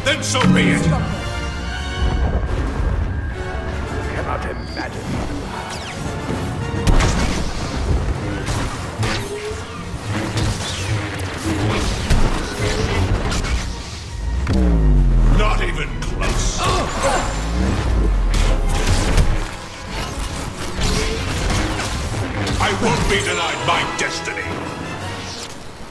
Then so be it! Cannot imagine. Not even close. I won't be denied my destiny.